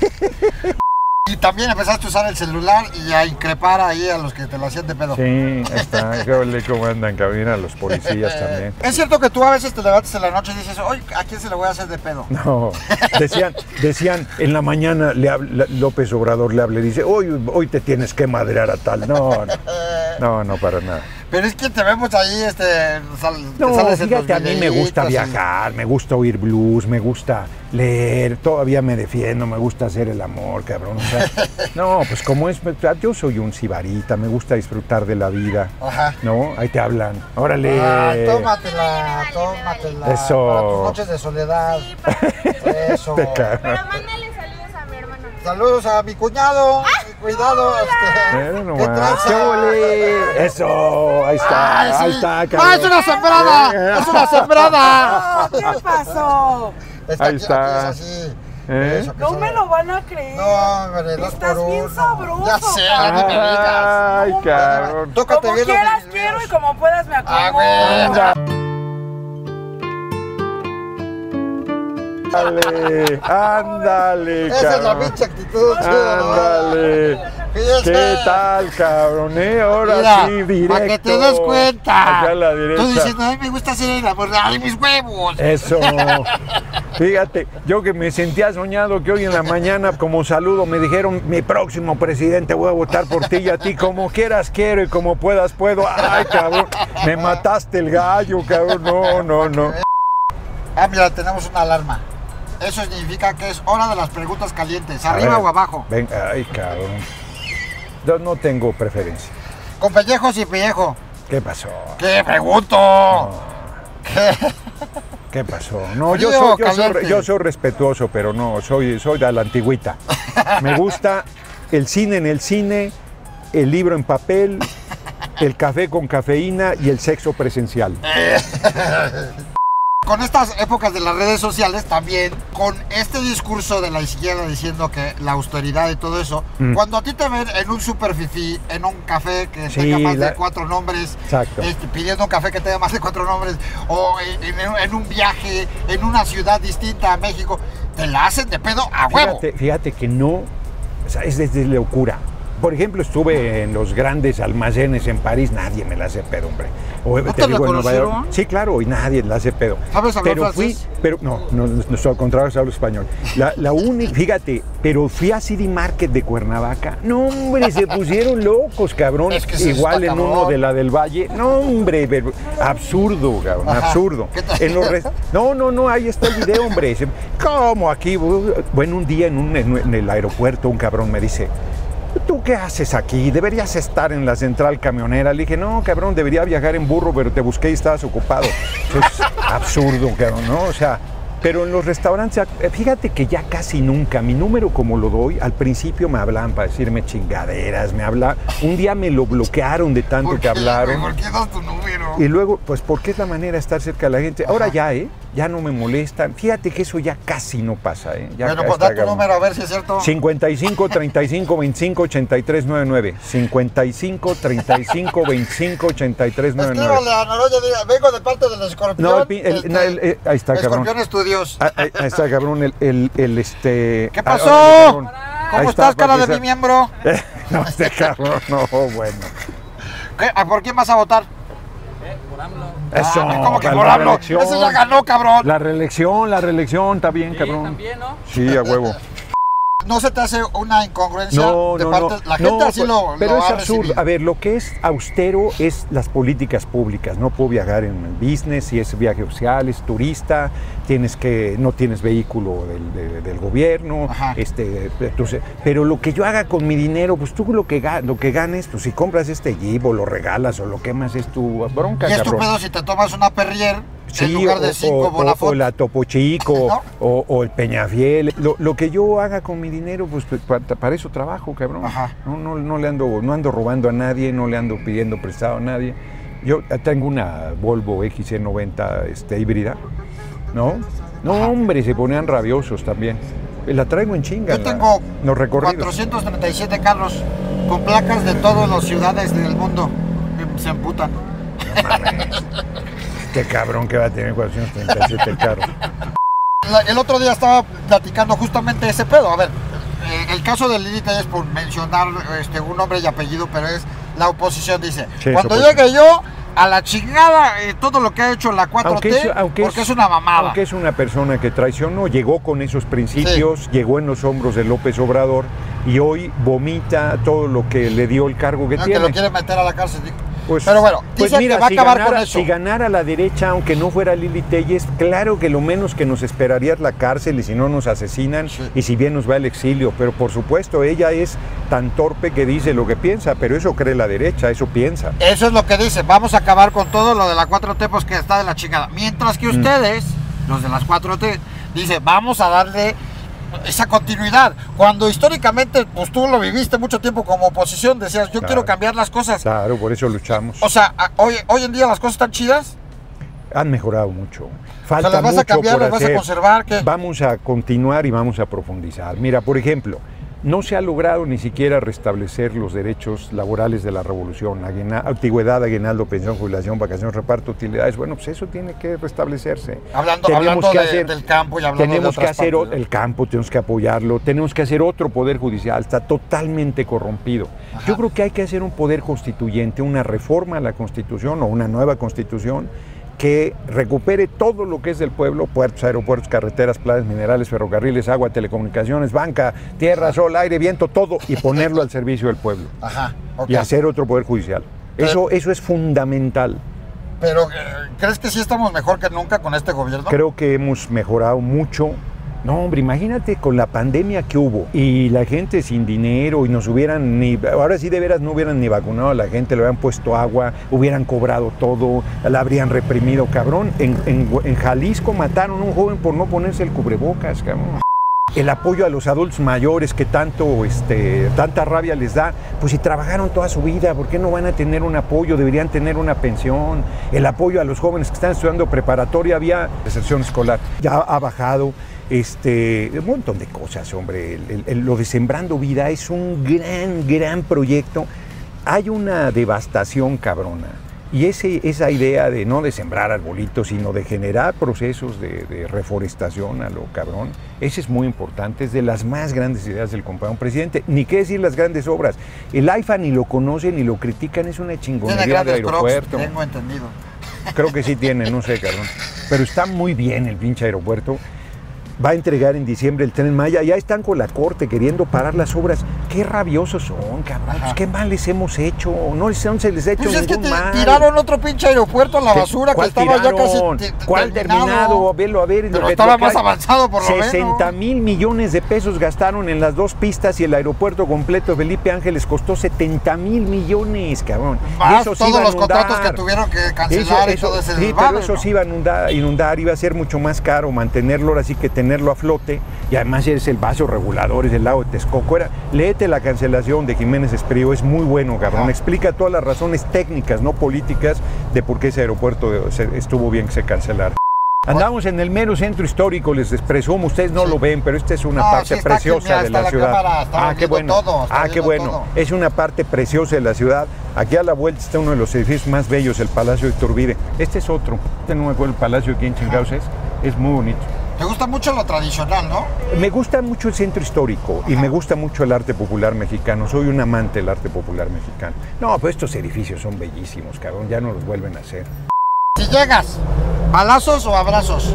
Y también empezaste a usar el celular y a increpar ahí a los que te lo hacían de pedo. Sí, ahí está. Qué cómo andan, cabrón, a los policías también. Es cierto que tú a veces te levantas en la noche y dices, oye, ¿a quién se le voy a hacer de pedo? No, decían, decían en la mañana le habla- López Obrador le habla y dice, hoy, hoy te tienes que madrear a tal. No, no, no, no para nada. Pero es que te vemos ahí, este, sal, te No, sales en fíjate, los a mí me gusta videitos y- viajar, me gusta oír blues, me gusta leer, todavía me defiendo, me gusta hacer el amor, cabrón. O sea, no, pues como es, yo soy un sibarita, me gusta disfrutar de la vida, Ajá. ¿no? Ahí te hablan, órale. Ah, tómatela, tómatela. Eso. Para tus noches de soledad. Eso. Te cagas. Pero mándale saludos a mi hermano. Saludos a mi cuñado. Cuidado, este. Mira ¿Qué nomás. tranza? ¡Qué ole! Eso, ahí está, Ay, sí. ahí está, ¡Ah, cabrón. es una sembrada! ¡Es una sembrada! No, ¿qué pasó? Está Ahí aquí, está. aquí es así. ¿Eh? Eso que No son- me lo van a creer. No, hombre, dos Estás por bien uno. sabroso, Ya sé, cabrón. ni me digas. Ay, No, cabrón. Tócate Como bien los quieras videos. quiero y como puedas me acomodo. Ah, güey. Ándale, ándale, Esa es la cabrón. pinche actitud. chida, ¿no? Ándale. Fíjese. ¿Qué tal, cabrón? Eh? Ahora Mira, sí, directo. para que te des cuenta. Acá a la derecha. Tú dices, no, a mí me gusta hacer el amor. ¡Ay, mis huevos! Eso. Fíjate, yo que me sentía soñado que hoy en la mañana como saludo me dijeron, mi próximo presidente, voy a votar por ti y a ti, como quieras quiero y como puedas puedo. Ay, cabrón, me mataste el gallo, cabrón. No, no, no. Ah, mira, tenemos una alarma. Eso significa que es hora de las preguntas calientes. ¿Arriba A ver, o abajo? Ven, ay, cabrón. Yo no tengo preferencia. ¿Con pellejo o sin pellejo? ¿Qué pasó? ¿Qué pregunto? ¿Qué? ¿Qué pasó? No, yo ¿Frío soy, o yo, soy, caliente? yo soy respetuoso, pero no, soy, soy de la antigüita. Me gusta el cine en el cine, el libro en papel, el café con cafeína y el sexo presencial. Con estas épocas de las redes sociales también, con este discurso de la izquierda diciendo que la austeridad y todo eso, Mm. cuando a ti te ven en un super fifí, en un café que Sí, tenga más la- de cuatro nombres, Exacto. este, pidiendo un café que tenga más de cuatro nombres, o en, en- en un viaje, en una ciudad distinta a México, te la hacen de pedo a huevo. Fíjate, fíjate que no, o sea, es desde locura. Por ejemplo, estuve en los grandes almacenes en París, nadie me la hace pedo, hombre. O, ¿No te lo en Nueva conocieron? York. Sí, claro, y nadie la hace pedo. ¿Sabes hablar pero fui, francés? pero no, no, no, no, al contrario, hablo español. La, la única, fíjate, pero fui a City Market de Cuernavaca. No, hombre, se pusieron locos, cabrón. Es que sí Igual está en uno cabrón. de la del Valle. No, hombre, pero, absurdo, cabrón, Ajá. absurdo. ¿Qué tal? En los res- no, no, no, ahí está el video, hombre. ¿Cómo aquí? Bueno, un día en, un, en el aeropuerto un cabrón me dice, ¿tú qué haces aquí? Deberías estar en la central camionera. Le dije, no, cabrón, debería viajar en burro, pero te busqué y estabas ocupado. Eso es absurdo, cabrón, ¿no? O sea, pero en los restaurantes, fíjate que ya casi nunca, mi número como lo doy, al principio me hablaban para decirme chingaderas, me habla, un día me lo bloquearon de tanto ¿Por que qué, hablaron. güey? ¿Por qué das tu número? Y luego, pues, porque es la manera de estar cerca de la gente. Ahora Ajá. ya, ¿eh? Ya no me molestan. Fíjate que eso ya casi no pasa, ¿eh? Ya Bueno, está, pues da tu cabrón. número a ver si es cierto. cincuenta y cinco, treinta y cinco, veinticinco, ochenta y tres, noventa y nueve. cincuenta y cinco, treinta y cinco, veinticinco, ochenta y tres, noventa y nueve. Escríbale a Noroña, diga, vengo de parte del escorpión. No, el pi- el- este, no, el- eh, ahí está, cabrón. Escorpión Estudios. Ah, ahí, ahí está, cabrón, el, el, el, este... ¿Qué ah, pasó? órale, cabrón. ¿Cómo Ahí estás, está, cara para de que mi sea- miembro? No, este cabrón, no, bueno. ¿Qué? ¿A ¿Por quién vas a votar? Eso, Ah, ¿cómo que para por la AMLO? reelección. Ese ya ganó, cabrón. La reelección, la reelección, está bien, Sí, cabrón. también, ¿no? Sí, a huevo. ¿No se te hace una incongruencia No, de no, parte? no. La gente No, así pues, lo, pero lo es ha absurdo. recibido. A ver, lo que es austero es las políticas públicas. No puedo viajar en el business, si es viaje oficial, es turista, tienes que, no tienes vehículo del, de- del gobierno, Ajá. este, entonces, pero lo que yo haga con mi dinero, pues tú lo que, ga- lo que ganes, pues si compras este Jeep o lo regalas o lo que más es tu bronca, Y es tu cabrón. pedo si te tomas una Perrier en lugar de o- cinco o, o, Bonafont. o la Topo Chico, ¿No? o, o el Peñafiel. Lo, lo que yo haga con mi dinero, pues para, para eso trabajo, cabrón. Ajá. No, no, no le ando, no ando robando a nadie, no le ando pidiendo prestado a nadie. Yo tengo una Volvo X C noventa este, híbrida, ¿no? No, Ajá. hombre, se ponían rabiosos también. La traigo en chinga. Yo en la- tengo los recorridos. cuatrocientos treinta y siete carros con placas de todas las ciudades del mundo. Y se emputan. Este cabrón que va a tener cuatrocientos treinta y siete carros. La- El otro día estaba platicando justamente ese pedo. A ver, eh, el caso de Lili Telles, por mencionar este, un nombre y apellido, pero es la oposición, dice. Sí, Cuando es oposición. llegue yo, a la chingada, eh, todo lo que ha hecho la cuatro T, Aunque es, aunque porque es- es una mamada. Aunque es una persona que traicionó, llegó con esos principios, llegó en los hombros de López Obrador y hoy vomita todo lo que le dio el cargo que No, tiene. que lo quiere meter a la cárcel. Pues, pero bueno, pues dice mira, que va a si acabar ganara, con eso. Si ganara la derecha, aunque no fuera Lili Telles, claro que lo menos que nos esperaría es la cárcel y si no nos asesinan Sí. y si bien nos va al exilio. Pero por supuesto, ella es tan torpe que dice lo que piensa, pero eso cree la derecha, eso piensa. Eso es lo que dice, vamos a acabar con todo lo de la cuatro T, pues que está de la chingada. Mientras Mm. que ustedes, los de las cuatro T, dice, vamos a darle esa continuidad. Cuando históricamente, pues tú lo viviste mucho tiempo como oposición, decías, yo Claro. quiero cambiar las cosas. Claro, por eso luchamos. O sea, a- hoy, hoy en día las cosas están chidas. Han mejorado mucho. O Falta sea, ¿las vas a mucho cambiar, por las vas a hacer. conservar? ¿Qué? Vamos a continuar y vamos a profundizar. Mira, por ejemplo, no se ha logrado ni siquiera restablecer los derechos laborales de la revolución, aguina- antigüedad, aguinaldo, pensión, jubilación, vacación, reparto, utilidades. Bueno, pues eso tiene que restablecerse. Hablando, Tenemos hablando que de- hacer- del campo y hablando de Tenemos que otras hacer partes, o- ¿no? el campo, tenemos que apoyarlo, tenemos que hacer otro poder judicial, está totalmente corrompido. Ajá. Yo creo que hay que hacer un poder constituyente, una reforma a la Constitución o una nueva Constitución que recupere todo lo que es del pueblo, puertos, aeropuertos, carreteras, playas, minerales, ferrocarriles, agua, telecomunicaciones, banca, tierra, sol, aire, viento, todo, y ponerlo al servicio del pueblo. Ajá, ok. Y hacer otro poder judicial. Pero- Eso, eso es fundamental. Pero, eh, ¿crees que sí estamos mejor que nunca con este gobierno? Creo que hemos mejorado mucho. No, hombre, imagínate con la pandemia que hubo y la gente sin dinero y nos hubieran ni, ahora sí de veras no hubieran ni vacunado a la gente, le hubieran puesto agua, hubieran cobrado todo, la habrían reprimido, cabrón. En, en, en Jalisco mataron a un joven por no ponerse el cubrebocas, cabrón. El apoyo a los adultos mayores que tanto, este, tanta rabia les da, pues si trabajaron toda su vida, ¿por qué no van a tener un apoyo? Deberían tener una pensión. El apoyo a los jóvenes que están estudiando preparatoria, había deserción escolar, ya ha bajado. Este, un montón de cosas, hombre. El, el- el- lo de Sembrando Vida es un gran, gran proyecto. Hay una devastación cabrona. Y ese, esa idea de no de sembrar arbolitos, sino de generar procesos de, de reforestación a lo cabrón, ese es muy importante, es de las más grandes ideas del compañero presidente. Ni qué decir las grandes obras. El AIFA ni lo conocen ni lo critican, es una chingonería de aeropuerto. Crocs, tengo entendido. Creo que sí tiene, no sé, cabrón. Pero está muy bien el pinche aeropuerto. Va a entregar en diciembre el Tren Maya. Ya están con la corte queriendo parar las obras. Qué rabiosos son, cabrón. Pues qué mal les hemos hecho. No, les, no se les ha hecho pues ningún es que mal. Tiraron otro pinche aeropuerto a la basura que estaba tiraron? ya casi ¿Cuál terminado? terminado? Velo a ver. Pero estaba más avanzado por lo menos. sesenta mil millones de pesos gastaron en las dos pistas y el aeropuerto completo Felipe Ángeles costó setenta mil millones, cabrón. Más y eso todos los contratos que tuvieron que cancelar eso, eso, y todo ese Sí, desmadre, pero eso ¿no? sí iba a inundar, inundar, iba a ser mucho más caro mantenerlo, ahora sí que tenerlo a flote. Y además es el vaso regulador, es el lago de Texcoco. Era, léete la cancelación de Jiménez Espriu, es muy bueno, cabrón. Ajá. Explica todas las razones técnicas, no políticas, de por qué ese aeropuerto se, estuvo bien que se cancelara. Andamos en el mero centro histórico, les presumo, ustedes no sí. lo ven, pero esta es una no, parte sí preciosa aquí, mira, de la, la ciudad. Cámara, ah, qué bueno. Todo, ah, qué bueno. Todo. Es una parte preciosa de la ciudad. Aquí a la vuelta está uno de los edificios más bellos, el Palacio de Iturbide. Este es otro. Este no me acuerdo el palacio de quién chingados es. Es muy bonito. ¿Te gusta mucho lo tradicional, no? Me gusta mucho el centro histórico. Ajá. Y me gusta mucho el arte popular mexicano. Soy un amante del arte popular mexicano. No, pues estos edificios son bellísimos, cabrón. Ya no los vuelven a hacer. Si llegas, ¿balazos o abrazos?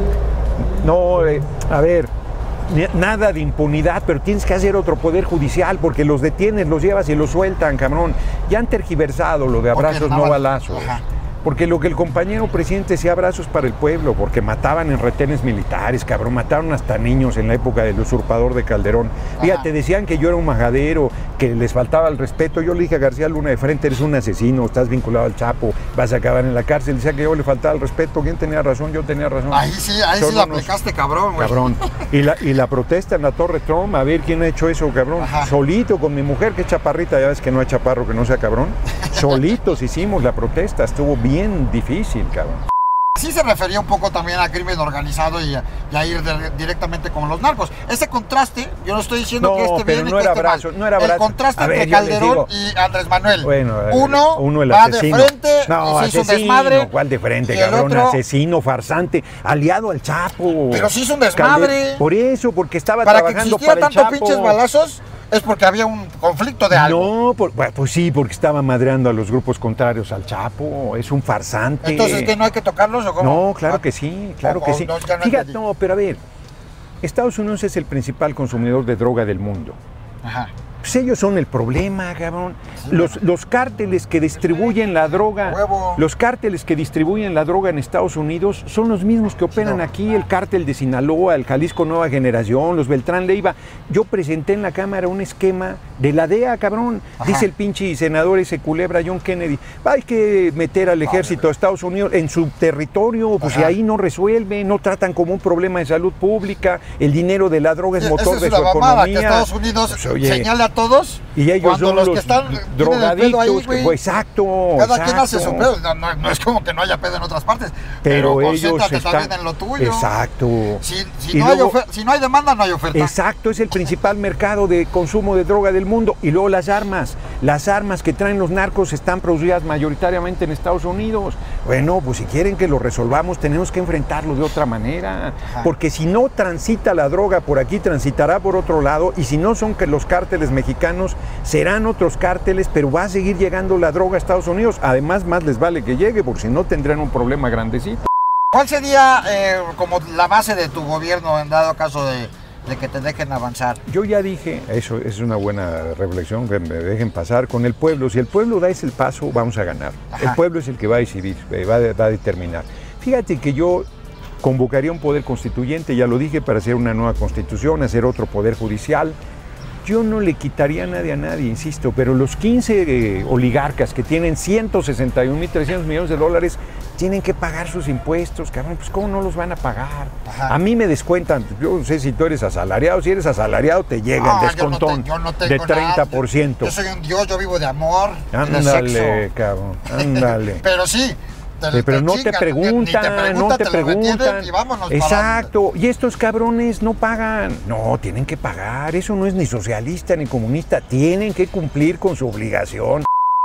No, eh, a ver, nada de impunidad, pero tienes que hacer otro poder judicial porque los detienes, los llevas y los sueltan, cabrón. Ya han tergiversado lo de abrazos, no balazos. Ajá. Porque lo que el compañero presidente decía, abrazos para el pueblo, porque mataban en retenes militares, cabrón, mataron hasta niños en la época del usurpador de Calderón. Ajá. Fíjate, decían que yo era un majadero, que les faltaba el respeto. Yo le dije a García Luna de frente, eres un asesino, estás vinculado al Chapo, vas a acabar en la cárcel. Decía que yo le faltaba el respeto. ¿Quién tenía razón? Yo tenía razón. Ahí sí, ahí Son sí la aplicaste, cabrón, güey. Cabrón. Y la, y la protesta en la Torre Trump, a ver quién ha hecho eso, cabrón. Ajá. Solito con mi mujer, que es chaparrita, ya ves que no hay chaparro que no sea cabrón. Solitos hicimos la protesta, estuvo bien difícil, cabrón. Sí se refería un poco también a crimen organizado y a, y a ir de, directamente con los narcos. Ese contraste, yo no estoy diciendo no, que este pero bien no y que era este brazo, mal. no era brazo. El contraste a ver, entre Calderón digo, y Andrés Manuel. Bueno, uno, uno el va asesino. de frente, no, se hizo asesino, un desmadre. ¿Cuál de frente, y cabrón? Otro, asesino, farsante, aliado al Chapo. Pero sí hizo un desmadre. Calder, por eso, porque estaba para trabajando que para el tanto Chapo. Pinches balazos. Es porque había un conflicto de algo. No, por, pues sí, porque estaba madreando a los grupos contrarios al Chapo. Es un farsante. Entonces, ¿que no hay que tocarlos o cómo? No, claro que sí, claro o, que o sí. No, no Fíjate, no, pero a ver, Estados Unidos es el principal consumidor de droga del mundo. Ajá. Pues ellos son el problema, cabrón. Sí, los, bueno. los cárteles que distribuyen la droga, Huevo. los cárteles que distribuyen la droga en Estados Unidos son los mismos que operan no. aquí, el cártel de Sinaloa, el Jalisco Nueva Generación, los Beltrán Leiva. Yo presenté en la Cámara un esquema de la D E A, cabrón. Ajá. Dice el pinche senador ese culebra John Kennedy, hay que meter al ejército de Estados Unidos en su territorio, pues si ahí no resuelven, no tratan como un problema de salud pública, el dinero de la droga es sí, motor es de su mamada, economía. Que Estados Unidos pues, oye, señala a todos y ellos son los, los que están drogadictos, ahí, que, pues, exacto. Cada exacto. quien hace su pedo, no, no, no es como que no haya pedo en otras partes, pero, pero ellos están también en lo tuyo. Exacto. Si, si, no luego, hay si no hay demanda, no hay oferta. Exacto, es el principal mercado de consumo de droga del mundo. Y luego las armas, las armas que traen los narcos están producidas mayoritariamente en Estados Unidos. Bueno, pues si quieren que lo resolvamos, tenemos que enfrentarlo de otra manera. Ajá. Porque si no transita la droga por aquí, transitará por otro lado. Y si no son que los cárteles mexicanos, serán otros cárteles, pero va a seguir llegando la droga a Estados Unidos. Además, más les vale que llegue, porque si no tendrán un problema grandecito. ¿Cuál sería eh, como la base de tu gobierno en dado caso de, de que te dejen avanzar? Yo ya dije, eso es una buena reflexión, que me dejen pasar con el pueblo. Si el pueblo da ese paso, vamos a ganar. Ajá. El pueblo es el que va a decidir, va a, va a determinar. Fíjate que yo convocaría un poder constituyente, ya lo dije, para hacer una nueva constitución, hacer otro poder judicial. Yo no le quitaría a nadie a nadie, insisto, pero los quince eh, oligarcas que tienen ciento sesenta y un mil trescientos millones de dólares tienen que pagar sus impuestos, cabrón, pues ¿cómo no los van a pagar? Ajá. A mí me descuentan, yo no sé si tú eres asalariado, si eres asalariado te llega no, el descontón yo no te, yo no de treinta por ciento. Yo soy un dios, yo vivo de amor, ándale, de sexo. Cabrón, ándale. Pero sí. Te, pero te no, chingan, te preguntan, te preguntan, no te, te preguntan, y vámonos. Exacto, para... y estos cabrones no pagan. No, tienen que pagar, eso no es ni socialista ni comunista, tienen que cumplir con su obligación.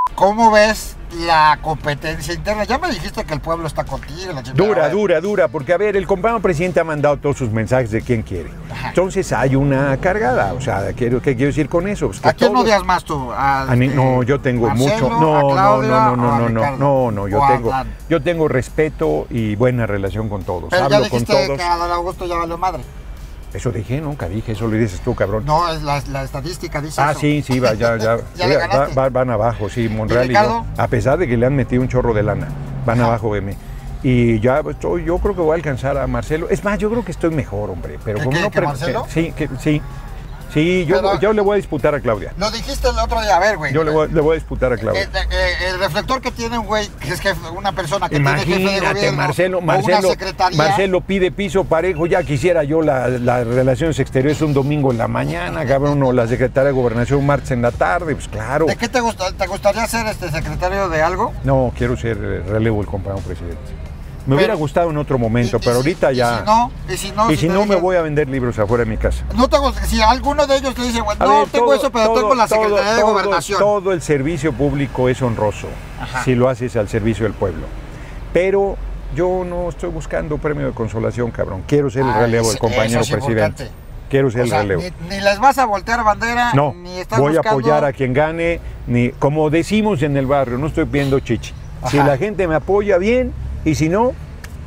¿Cómo ves la competencia interna? Ya me dijiste que el pueblo está contigo. La dura, dura, dura, porque a ver, el compañero presidente ha mandado todos sus mensajes de quién quiere. Ajá. Entonces hay una cargada, o sea, ¿qué, qué quiero decir con eso? Pues ¿A quién todos... odias más tú? ¿A a ni... No, yo tengo Marcelo, mucho... No, Claudia, no, no, no, no, no, no, no, yo tengo, Dan. yo tengo respeto y buena relación con todos. Pero Hablo ya dijiste con todos. que a Don Augusto ya valió madre. Eso dije, nunca dije, eso lo dices tú, cabrón. No, es la, la estadística dice ah, eso. Ah, sí, sí, va, ya, ya. ¿Ya sí, le va, va, van abajo, sí, Monreal y, y yo. A pesar de que le han metido un chorro de lana, van Ajá. abajo de mí. Y ya estoy, yo creo que voy a alcanzar a Marcelo. Es más, yo creo que estoy mejor, hombre. Pero ¿Qué, como qué, no que Marcelo? Que, sí, que, sí. Sí, yo, Pero, yo le voy a disputar a Claudia. Lo dijiste el otro día, a ver, güey. Yo le voy, le voy a disputar a Claudia. Eh, eh, el reflector que tiene un güey, que es jefe, una persona que Imagínate, tiene jefe de gobierno, Marcelo, o Marcelo, una secretaría. Marcelo pide piso parejo, ya quisiera yo las la relaciones exteriores un domingo en la mañana, cabrón, o la secretaria de Gobernación un martes en la tarde, pues claro. ¿De qué te, gusta, te gustaría ser este secretario de algo? No, quiero ser relevo del compañero presidente. Me pero, hubiera gustado en otro momento, y, pero ahorita y ya... Si no, y si no, y si si no dije, me voy a vender libros afuera de mi casa. No tengo, si alguno de ellos te dice, bueno, a no ver, tengo todo, eso, pero todo, tengo la Secretaría todo, de todo, Gobernación. Todo el servicio público es honroso, Ajá. si lo haces al servicio del pueblo. Pero yo no estoy buscando premio de consolación, cabrón. Quiero ser el ah, relevo del compañero es presidente. Importante. Quiero ser o el sea, relevo. Ni, ni les vas a voltear bandera, no, ni estás voy buscando... a apoyar a quien gane, ni como decimos en el barrio, no estoy pidiendo chichi. Ajá. Si la gente me apoya, bien, y si no,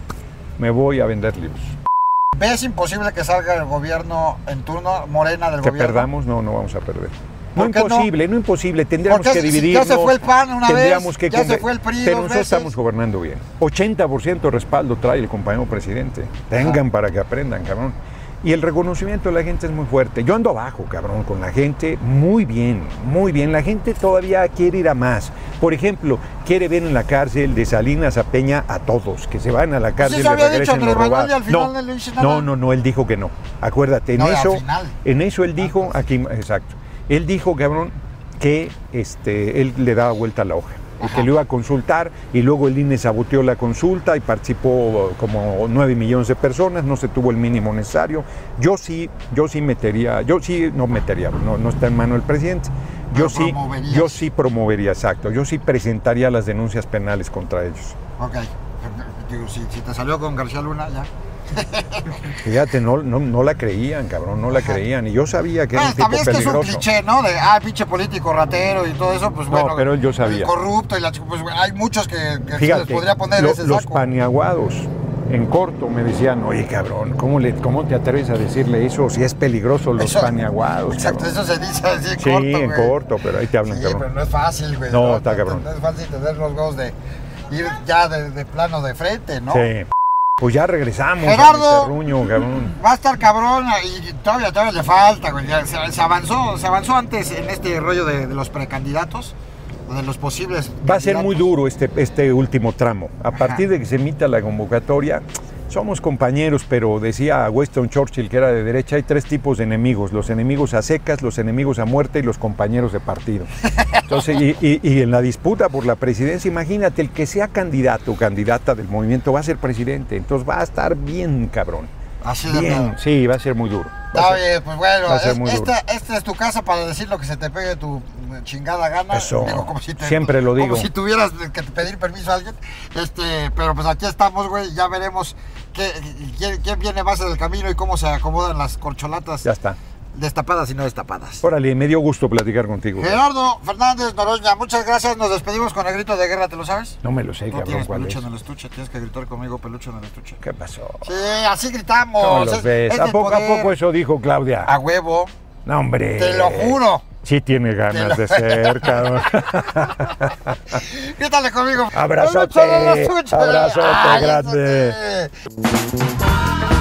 me voy a vender libros. ¿Ves imposible que salga el gobierno en turno, Morena del que gobierno? Que perdamos, no, no vamos a perder. No imposible, no? no imposible, tendríamos que Ya dividirnos. se fue el P A N una tendríamos vez, que ya se fue el P R I Pero dos nosotros veces. Estamos gobernando bien. ochenta por ciento respaldo trae el compañero presidente. Tengan Ajá. para que aprendan, cabrón. Y el reconocimiento de la gente es muy fuerte. Yo ando abajo, cabrón, con la gente, muy bien, muy bien. La gente todavía quiere ir a más. Por ejemplo, quiere ver en la cárcel de Salinas a Peña a todos, que se van a la cárcel y pues regresen los robados. Al final no, no, le hice nada. no, no, no, él dijo que no. Acuérdate, en no, eso, al final. en eso él dijo, aquí, exacto, él dijo, cabrón, que este, él le daba vuelta a la hoja. Ajá. Que lo iba a consultar y luego el I N E saboteó la consulta y participó como nueve millones de personas, no se tuvo el mínimo necesario. Yo sí, yo sí metería, yo sí no metería, no, no está en mano del presidente. Yo sí, yo sí promovería, exacto, yo sí presentaría las denuncias penales contra ellos. Ok, si, si te salió con García Luna, ya. Fíjate, no, no, no la creían, cabrón, no la Ajá. creían. Y yo sabía que ah, era un tipo es peligroso. Que es un cliché, ¿no? De, ah, pinche político ratero y todo eso, pues no, bueno. pero yo sabía. Corrupto y la pues hay muchos que, que Fíjate, se les podría poner lo, ese los saco. paniaguados en corto me decían, oye, cabrón, ¿cómo, le, ¿cómo te atreves a decirle eso si es peligroso los eso, paniaguados? Exacto, cabrón? Eso se dice así en sí, corto, Sí, en güey. corto, pero ahí te hablan, sí, cabrón. pero no es fácil, güey. No, no está cabrón. No es fácil tener los huevos de ir ya de, de plano de frente, ¿no? Sí. Pues ya regresamos. Gerardo, terruño, cabrón. Va a estar cabrón y todavía, todavía le falta, güey. Se, se avanzó, se avanzó antes en este rollo de, de los precandidatos, de los posibles. Va candidatos. a ser muy duro este, este último tramo. A partir Ajá. de que se emita la convocatoria, somos compañeros, pero decía Winston Churchill, que era de derecha, hay tres tipos de enemigos: los enemigos a secas, los enemigos a muerte y los compañeros de partido. Entonces, y, y, y en la disputa por la presidencia, imagínate, el que sea candidato o candidata del movimiento va a ser presidente, entonces va a estar bien cabrón. Así de bien, sí, va a ser muy duro. Está bien, pues bueno, es, esta, esta es tu casa para decir lo que se te pegue tu chingada gana. Eso, digo, como si te, siempre lo digo. Como si tuvieras que pedir permiso a alguien, este, pero pues aquí estamos, güey, ya veremos qué, quién, quién viene más en el camino y cómo se acomodan las corcholatas. Ya está. Destapadas y no destapadas. Órale, me dio gusto platicar contigo. Gerardo Fernández Noroña, muchas gracias. Nos despedimos con el grito de guerra, ¿te lo sabes? No me lo sé, ¿Tú cabrón. tienes ¿Cuál peluche es? en el estuche? Tienes que gritar conmigo, peluche en el estuche. ¿Qué pasó? Sí, así gritamos. ¿Cómo los ves? Es ¿A poco, ¿A poco eso dijo Claudia? A huevo. No, hombre. Te lo juro. Sí tiene ganas de ser, cabrón. Grítale conmigo. Abrazote. Abrazote grande.